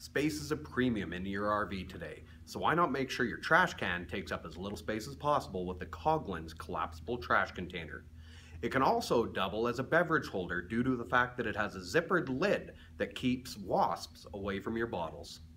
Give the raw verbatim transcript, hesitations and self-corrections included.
Space is a premium in your R V today, so why not make sure your trash can takes up as little space as possible with the Coughlans Collapsible Trash Container. It can also double as a beverage holder due to the fact that it has a zippered lid that keeps wasps away from your bottles.